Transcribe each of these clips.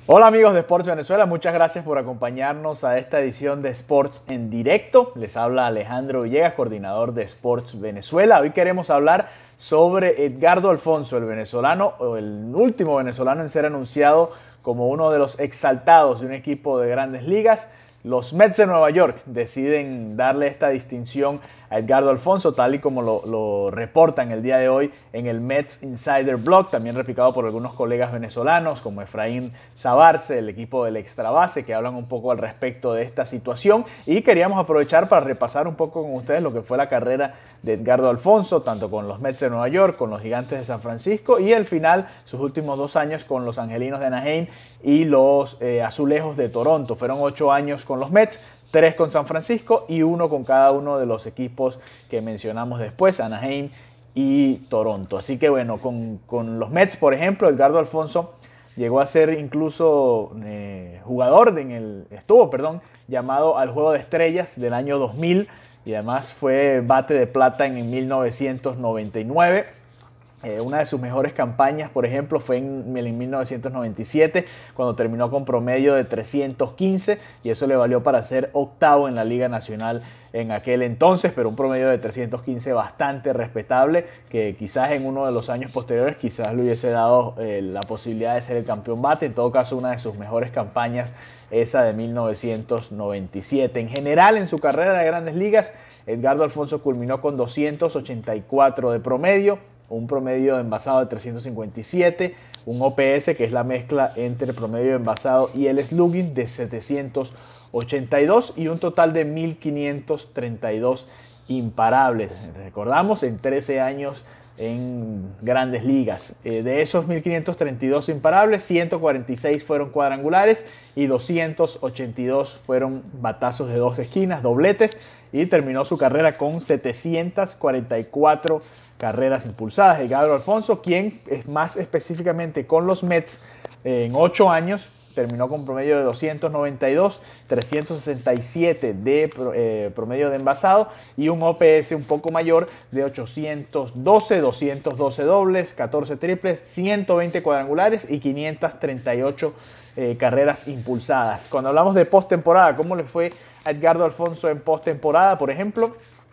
Hola amigos de Sports Venezuela, muchas gracias por acompañarnos a esta edición de Sports en directo. Les habla Alejandro Villegas, coordinador de Sports Venezuela. Hoy queremos hablar sobre Edgardo Alfonso, el venezolano, o el último venezolano en ser anunciado como uno de los exaltados de un equipo de grandes ligas. Los Mets de Nueva York deciden darle esta distinción a Edgardo Alfonso, tal y como lo reportan el día de hoy en el Mets Insider Blog, también replicado por algunos colegas venezolanos como Efraín Sabarce, el equipo del Extra Base, que hablan un poco al respecto de esta situación. Y queríamos aprovechar para repasar un poco con ustedes lo que fue la carrera de Edgardo Alfonso, tanto con los Mets de Nueva York, con los Gigantes de San Francisco y al final sus últimos 2 años con los Angelinos de Anaheim y los Azulejos de Toronto. Fueron 8 años con los Mets, 3 con San Francisco y 1 con cada uno de los equipos que mencionamos después, Anaheim y Toronto. Así que bueno, con los Mets, por ejemplo, Edgardo Alfonso llegó a ser incluso jugador llamado al Juego de Estrellas del año 2000 y además fue bate de plata en 1999. Una de sus mejores campañas, por ejemplo, fue en 1997, cuando terminó con promedio de 315 y eso le valió para ser octavo en la Liga Nacional en aquel entonces, pero un promedio de 315 bastante respetable, que quizás en uno de los años posteriores quizás le hubiese dado la posibilidad de ser el campeón bate. En todo caso, una de sus mejores campañas, esa de 1997. En general, en su carrera de grandes ligas, Edgardo Alfonso culminó con 284 de promedio, un promedio de envasado de 357, un OPS, que es la mezcla entre promedio de envasado y el slugging, de 782 y un total de 1532 imparables. Recordamos, en 13 años en grandes ligas. De esos 1532 imparables, 146 fueron cuadrangulares y 282 fueron batazos de 2 esquinas, dobletes, y terminó su carrera con 744 carreras impulsadas. Edgardo Alfonso, quien es más específicamente con los Mets, en 8 años terminó con promedio de 292, 367 de promedio de envasado y un OPS un poco mayor de 812, 212 dobles, 14 triples, 120 cuadrangulares y 538 carreras impulsadas. Cuando hablamos de postemporada, ¿cómo le fue a Edgardo Alfonso en postemporada? Por ejemplo,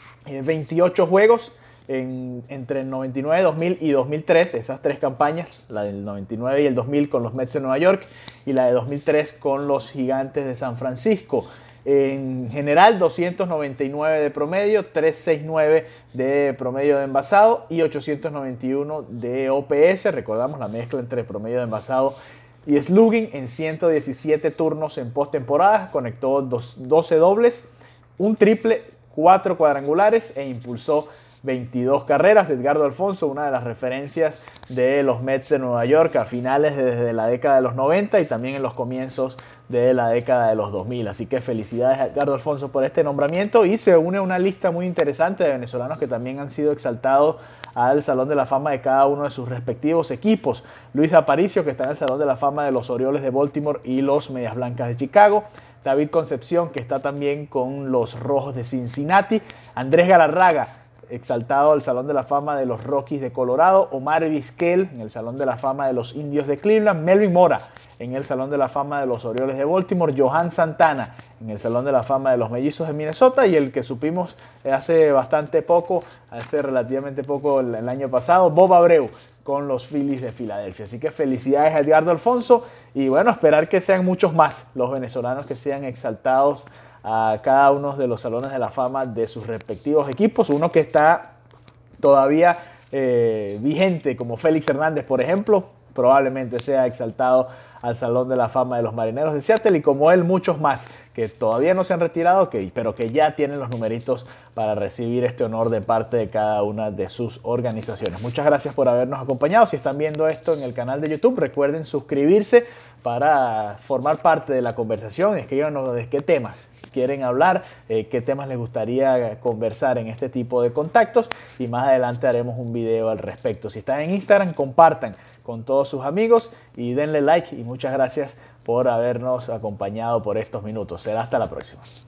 28 juegos entre el 99, 2000 y 2003, esas 3 campañas, la del 99 y el 2000 con los Mets de Nueva York y la de 2003 con los Gigantes de San Francisco. En general, 299 de promedio, 369 de promedio de envasado y 891 de OPS. Recordamos la mezcla entre promedio de envasado y slugging en 117 turnos en postemporada. Conectó 12 dobles, un triple, 4 cuadrangulares e impulsó 22 carreras. Edgardo Alfonso, una de las referencias de los Mets de Nueva York a finales desde la década de los 90 y también en los comienzos de la década de los 2000. Así que felicidades a Edgardo Alfonso por este nombramiento, y se une a una lista muy interesante de venezolanos que también han sido exaltados al Salón de la Fama de cada uno de sus respectivos equipos. Luis Aparicio, que está en el Salón de la Fama de los Orioles de Baltimore y los Medias Blancas de Chicago. David Concepción, que está también con los Rojos de Cincinnati. Andrés Galarraga, exaltado al Salón de la Fama de los Rockies de Colorado. Omar Vizquel en el Salón de la Fama de los Indios de Cleveland. Melvin Mora en el Salón de la Fama de los Orioles de Baltimore. Johan Santana en el Salón de la Fama de los Mellizos de Minnesota. Y el que supimos hace relativamente poco el año pasado, Bob Abreu con los Phillies de Filadelfia. Así que felicidades a Edgardo Alfonso, y bueno, esperar que sean muchos más los venezolanos que sean exaltados a cada uno de los salones de la fama de sus respectivos equipos. Uno que está todavía vigente, como Félix Hernández, por ejemplo, probablemente sea exaltado al Salón de la Fama de los Marineros de Seattle, y como él muchos más que todavía no se han retirado, pero que ya tienen los numeritos para recibir este honor de parte de cada una de sus organizaciones. Muchas gracias por habernos acompañado. Si están viendo esto en el canal de YouTube, recuerden suscribirse para formar parte de la conversación. Escríbanos de qué temas quieren hablar, qué temas les gustaría conversar en este tipo de contactos, y más adelante haremos un video al respecto. Si están en Instagram, compartan con todos sus amigos y denle like, y muchas gracias por habernos acompañado por estos minutos. Será hasta la próxima.